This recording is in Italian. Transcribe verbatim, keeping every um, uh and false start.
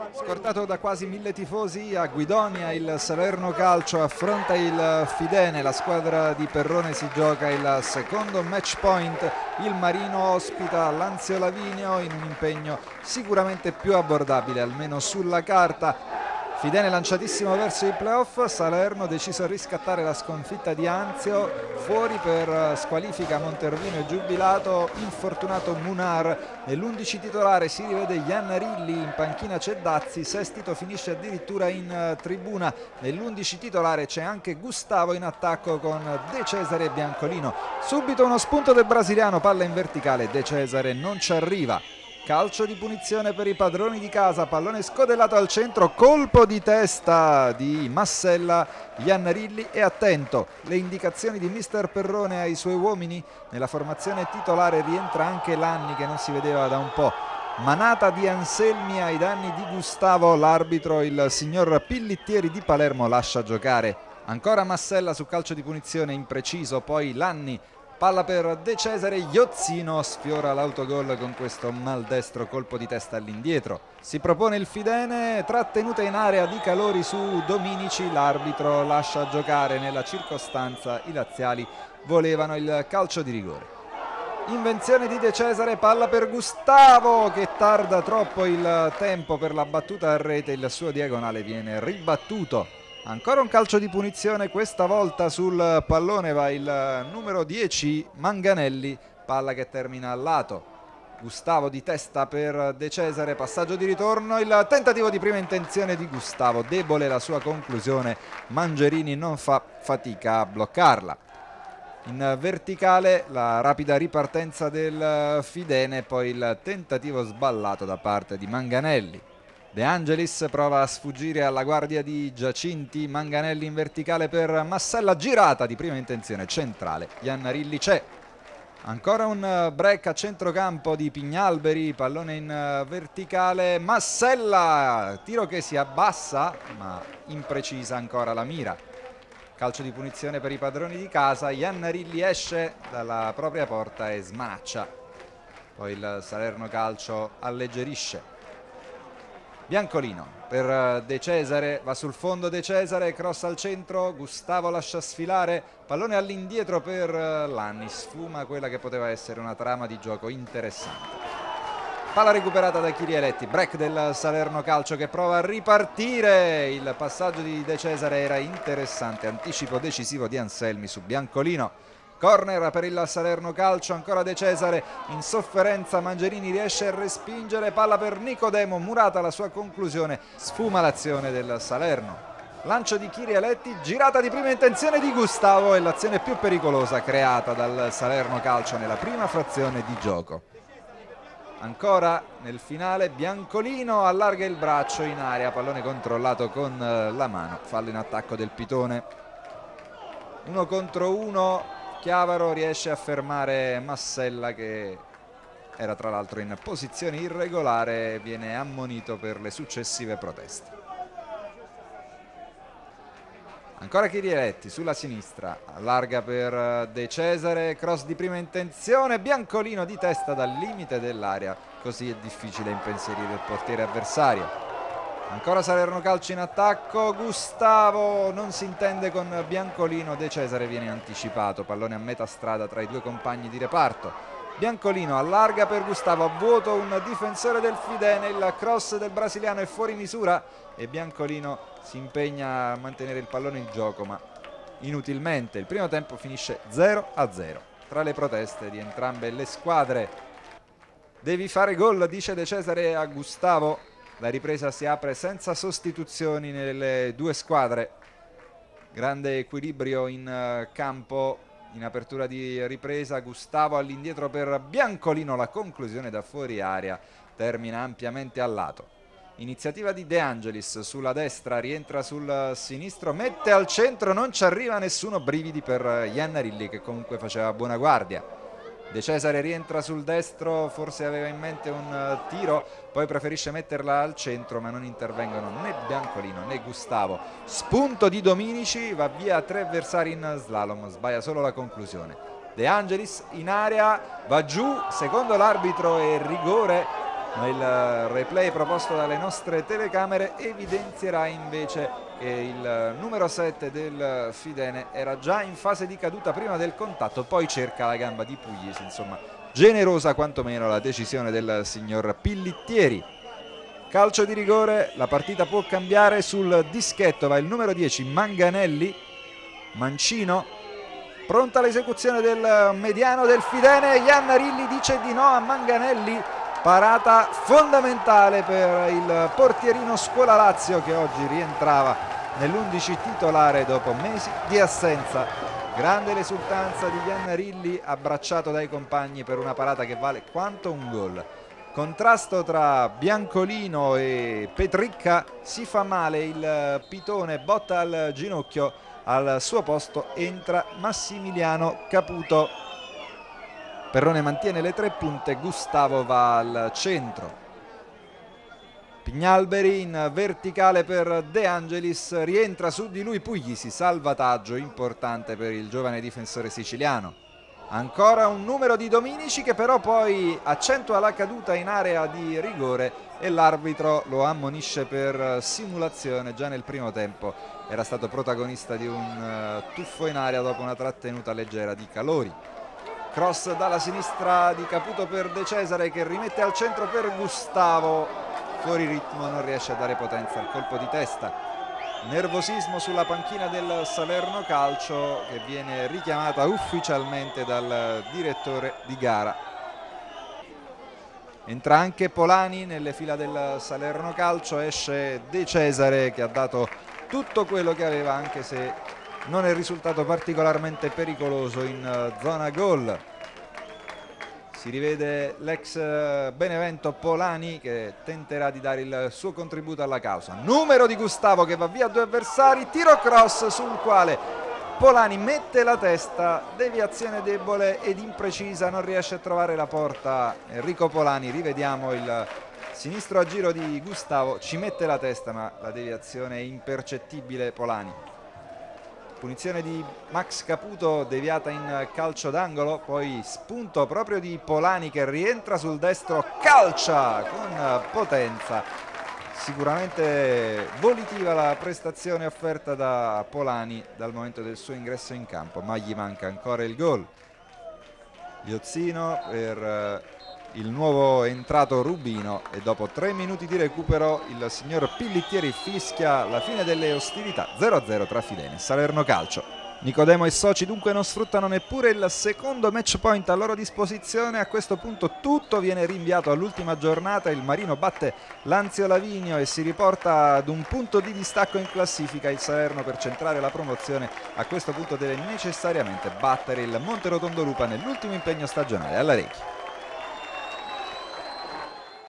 Scortato da quasi mille tifosi a Guidonia, il Salerno Calcio affronta il Fidene. La squadra di Perrone si gioca il secondo match point. Il Marino ospita Lanzio Lavinio in un impegno sicuramente più abbordabile, almeno sulla carta. Fidene lanciatissimo verso i playoff, Salerno deciso a riscattare la sconfitta di Anzio, fuori per squalifica Montervino e giubilato, infortunato Munar. Nell'undici titolare si rivede Iannarilli, in panchina c'è Dazzi, Sestito finisce addirittura in tribuna. Nell'undici titolare c'è anche Gustavo in attacco con De Cesare e Biancolino. Subito uno spunto del brasiliano, palla in verticale, De Cesare non ci arriva. Calcio di punizione per i padroni di casa, pallone scodellato al centro, colpo di testa di Massella. Iannarilli è attento, le indicazioni di mister Perrone ai suoi uomini. Nella formazione titolare rientra anche Lanni, che non si vedeva da un po'. Manata di Anselmi ai danni di Gustavo, l'arbitro, il signor Pillittieri di Palermo, lascia giocare. Ancora Massella su calcio di punizione impreciso, poi Lanni. Palla per De Cesare, Iozzino sfiora l'autogol con questo maldestro colpo di testa all'indietro. Si propone il Fidene, trattenuta in area di Calori su Dominici, l'arbitro lascia giocare. Nella circostanza i laziali volevano il calcio di rigore. Invenzione di De Cesare, palla per Gustavo che tarda troppo il tempo per la battuta a rete, il suo diagonale viene ribattuto. Ancora un calcio di punizione, questa volta sul pallone va il numero dieci Manganelli, palla che termina al lato. Gustavo di testa per De Cesare, passaggio di ritorno, il tentativo di prima intenzione di Gustavo, debole la sua conclusione, Mangerini non fa fatica a bloccarla. In verticale la rapida ripartenza del Fidene, poi il tentativo sballato da parte di Manganelli. De Angelis prova a sfuggire alla guardia di Giacinti, Manganelli in verticale per Massella, girata di prima intenzione centrale, Iannarilli c'è. Ancora un break a centrocampo di Pignalberi, pallone in verticale, Massella, tiro che si abbassa ma imprecisa ancora la mira. Calcio di punizione per i padroni di casa, Iannarilli esce dalla propria porta e smanaccia. Poi il Salerno Calcio alleggerisce. Biancolino per De Cesare, va sul fondo De Cesare, cross al centro, Gustavo lascia sfilare, pallone all'indietro per Lanni, sfuma quella che poteva essere una trama di gioco interessante. Palla recuperata da Chirieletti, break del Salerno Calcio che prova a ripartire, il passaggio di De Cesare era interessante, anticipo decisivo di Anselmi su Biancolino. Corner per il Salerno Calcio, ancora De Cesare in sofferenza, Mangerini riesce a respingere, palla per Nicodemo, murata la sua conclusione, sfuma l'azione del Salerno. Lancio di Chirieletti, girata di prima intenzione di Gustavo e l'azione più pericolosa creata dal Salerno Calcio nella prima frazione di gioco. Ancora nel finale Biancolino allarga il braccio in area, pallone controllato con la mano, fallo in attacco del Pitone. Uno contro uno. Chiavaro riesce a fermare Massella che era tra l'altro in posizione irregolare, viene ammonito per le successive proteste. Ancora Chirieletti sulla sinistra, allarga per De Cesare, cross di prima intenzione, Biancolino di testa dal limite dell'area, così è difficile impensierire il portiere avversario. Ancora Salerno Calcio in attacco, Gustavo non si intende con Biancolino, De Cesare viene anticipato, pallone a metà strada tra i due compagni di reparto. Biancolino allarga per Gustavo, a vuoto un difensore del Fidene, il cross del brasiliano è fuori misura e Biancolino si impegna a mantenere il pallone in gioco ma inutilmente. Il primo tempo finisce zero a zero tra le proteste di entrambe le squadre. Devi fare gol, dice De Cesare a Gustavo. La ripresa si apre senza sostituzioni nelle due squadre. Grande equilibrio in campo in apertura di ripresa. Gustavo all'indietro per Biancolino, la conclusione da fuori area termina ampiamente al lato. Iniziativa di De Angelis sulla destra, rientra sul sinistro, mette al centro, non ci arriva nessuno, brividi per Iannarilli che comunque faceva buona guardia. De Cesare rientra sul destro, forse aveva in mente un tiro, poi preferisce metterla al centro ma non intervengono né Biancolino né Gustavo. Spunto di Dominici, va via tre avversari in slalom, sbaglia solo la conclusione. De Angelis in area, va giù, secondo l'arbitro è rigore ma il replay proposto dalle nostre telecamere evidenzierà invece che il numero sette del Fidene era già in fase di caduta prima del contatto, poi cerca la gamba di Puglisi. Insomma, generosa quantomeno la decisione del signor Pillittieri. Calcio di rigore, la partita può cambiare. Sul dischetto va il numero dieci Manganelli, Mancino, pronta l'esecuzione del mediano del Fidene. Iannarilli dice di no a Manganelli, parata fondamentale per il portierino Scuola Lazio che oggi rientrava nell'undici titolare dopo mesi di assenza. Grande l'esultanza di Iannarilli, abbracciato dai compagni per una parata che vale quanto un gol. Contrasto tra Biancolino e Petricca, si fa male il pitone, botta al ginocchio, al suo posto entra Massimiliano Caputo. Perrone mantiene le tre punte, Gustavo va al centro. Pignalberi in verticale per De Angelis, rientra su di lui Puglisi, salvataggio importante per il giovane difensore siciliano. Ancora un numero di Dominici che però poi accentua la caduta in area di rigore e l'arbitro lo ammonisce per simulazione. Già nel primo tempo era stato protagonista di un tuffo in area dopo una trattenuta leggera di Calori. Cross dalla sinistra di Caputo per De Cesare che rimette al centro per Gustavo, fuori ritmo, non riesce a dare potenza al colpo di testa. Nervosismo sulla panchina del Salerno Calcio che viene richiamata ufficialmente dal direttore di gara. Entra anche Polani nelle fila del Salerno Calcio, esce De Cesare che ha dato tutto quello che aveva, anche se non è risultato particolarmente pericoloso in zona gol. Si rivede l'ex Benevento Polani che tenterà di dare il suo contributo alla causa. Numero di Gustavo che va via a due avversari, tiro cross sul quale Polani mette la testa, deviazione debole ed imprecisa, non riesce a trovare la porta Enrico Polani. Rivediamo il sinistro a giro di Gustavo, ci mette la testa ma la deviazione è impercettibile. Polani. Punizione di Max Caputo deviata in calcio d'angolo, poi spunto proprio di Polani che rientra sul destro, calcia con potenza. Sicuramente volitiva la prestazione offerta da Polani dal momento del suo ingresso in campo, ma gli manca ancora il gol. Iozzino per il nuovo entrato Rubino e dopo tre minuti di recupero il signor Pillittieri fischia la fine delle ostilità. Zero a zero tra Fidene e Salerno Calcio. Nicodemo e soci dunque non sfruttano neppure il secondo match point a loro disposizione. A questo punto tutto viene rinviato all'ultima giornata. Il Marino batte l'Anzio Lavinio e si riporta ad un punto di distacco in classifica. Il Salerno, per centrare la promozione, a questo punto deve necessariamente battere il Monterotondo Lupa nell'ultimo impegno stagionale alla Recchi.